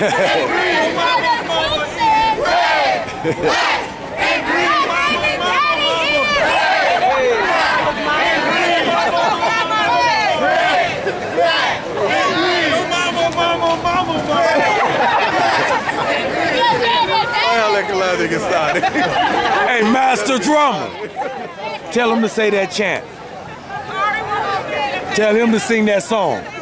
Hey, Master Drummer, tell him to say that chant. Tell him to sing that song.